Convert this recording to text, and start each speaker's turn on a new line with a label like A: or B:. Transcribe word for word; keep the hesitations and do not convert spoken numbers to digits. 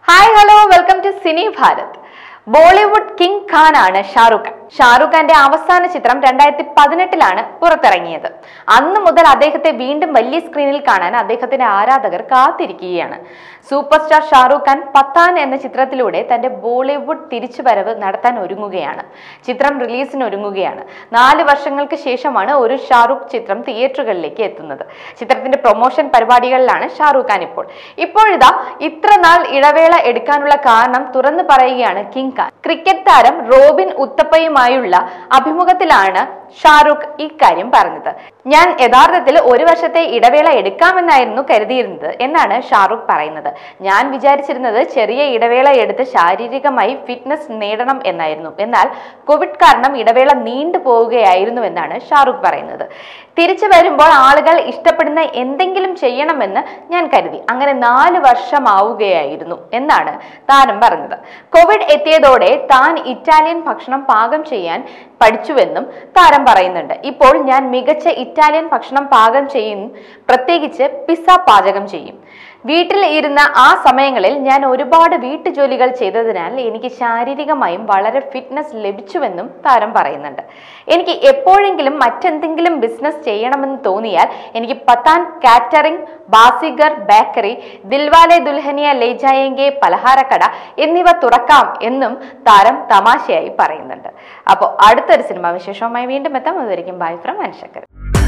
A: Hi, hello, welcome to Cine Bharat. Bollywood King Khan ആണ് ഷാരൂഖ് ഖാൻ. ഷാരൂഖ് ഖാന്റെ അവസാന ചിത്രം രണ്ടായിരത്തി പതിനെട്ടിലാണ് പുറത്തിറങ്ങിയത്. അന്ന് മുതൽ അദ്ദേഹത്തെ വീണ്ടും വലിയ സ്ക്രീനിൽ കാണാൻ അദ്ദേഹത്തിന്റെ ആരാധകർ കാത്തിരിക്കുകയാണ്. സൂപ്പർ സ്റ്റാർ ഷാരൂഖ് ഖാൻ പത്താൻ എന്ന ചിത്രത്തിലൂടെ തന്റെ ബോളിവുഡ് തിരിച്ചുവരവ് നടത്താൻ ഒരുങ്ങുകയാണ്. ചിത്രം റിലീസിന് ഒരുങ്ങുകയാണ്. നാല് വർഷങ്ങൾക്ക് ശേഷമാണ് ഒരു ഷാരൂഖ് ചിത്രം തിയേറ്ററുകളിലേക്ക് എത്തുന്നത്. ചിത്രത്തിന്റെ പ്രൊമോഷൻ പരിപാടികളിലാണ് ഷാരൂഖ് ഖാൻ ഇപ്പോൾ. ഇപ്പോഴിതാ ഇത്ര നാൾ ഇടവേള എടുക്കാനുള്ള കാരണം തുറന്നു പറയുകയാണ് കിങ് ഖാൻ. ക്രിക്കറ്റ് താരം റോബിൻ ഉത്തപ്പയുമായുള്ള അഭിമുഖത്തിലാണ് ഷാരൂഖ് ഇക്കാര്യം പറഞ്ഞത്. ഞാൻ യഥാർത്ഥത്തിൽ ഒരു വർഷത്തെ ഇടവേള എടുക്കാമെന്നായിരുന്നു കരുതിയിരുന്നത് എന്നാണ് ഷാരൂഖ് പറയുന്നത്. ഞാൻ വിചാരിച്ചിരുന്നത് ചെറിയ ഇടവേള എടുത്ത് ശാരീരികമായി ഫിറ്റ്നസ് നേടണം എന്നായിരുന്നു. എന്നാൽ കോവിഡ് കാരണം ഇടവേള നീണ്ടു പോവുകയായിരുന്നുവെന്നാണ് ഷാരൂഖ് പറയുന്നത്. തിരിച്ചു വരുമ്പോൾ ആളുകൾ ഇഷ്ടപ്പെടുന്ന എന്തെങ്കിലും ചെയ്യണമെന്ന് ഞാൻ കരുതി. അങ്ങനെ നാല് വർഷമാവുകയായിരുന്നു എന്നാണ് താരം പറഞ്ഞത്. കോവിഡ് എത്തിയതോടെ താൻ ഇറ്റാലിയൻ ഭക്ഷണം പാകം ചെയ്യാൻ പഠിച്ചുവെന്നും താരം പറയുന്നുണ്ട്. ഇപ്പോൾ ഞാൻ മികച്ച ഇറ്റാലിയൻ ഭക്ഷണം പാകം ചെയ്യും, പ്രത്യേകിച്ച് പിസ്സ പാചകം ചെയ്യും. വീട്ടിൽ ഇരുന്ന ആ സമയങ്ങളിൽ ഞാൻ ഒരുപാട് വീട്ടുജോലികൾ ചെയ്തതിനാൽ എനിക്ക് ശാരീരികമായും വളരെ ഫിറ്റ്നസ് ലഭിച്ചുവെന്നും താരം പറയുന്നുണ്ട്. എനിക്ക് എപ്പോഴെങ്കിലും മറ്റെന്തെങ്കിലും ബിസിനസ് ചെയ്യണമെന്ന് തോന്നിയാൽ എനിക്ക് പത്താൻ കാറ്ററിംഗ്, ബാസിഗർ ബേക്കറി, ദിൽവാലെ ദുൽഹനിയ ലേ ജായേംഗെ പലഹാരക്കട എന്നിവ തുറക്കാം എന്നും താരം തമാശയായി പറയുന്നുണ്ട്. അപ്പോൾ അടുത്തൊരു സിനിമ വിശേഷവുമായി വീണ്ടും എത്താം. അതുവരെയും ബൈ ഫ്രം അൻഷക്കർ.